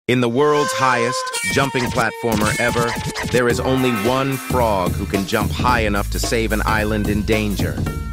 In the world's highest jumping platformer ever, there is only one frog who can jump high enough to save an island in danger.